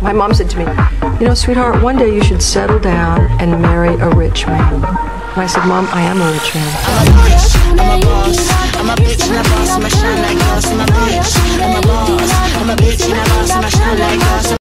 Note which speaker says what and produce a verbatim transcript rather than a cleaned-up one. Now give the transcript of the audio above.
Speaker 1: My mom said to me, you know, sweetheart, one day you should settle down and marry a rich man. And I said, Mom, I am a rich man.
Speaker 2: I'm a bitch, I'm a boss, I'm a bitch and a boss, I'm a shine like glass,